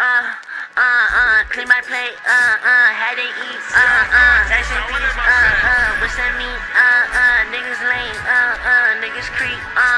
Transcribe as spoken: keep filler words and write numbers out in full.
uh, uh, uh, clean my plate, uh, uh, had to eat, uh, uh, rice and beans, uh, uh, what's that mean, uh, uh, niggas lame, uh, uh, niggas creep, uh.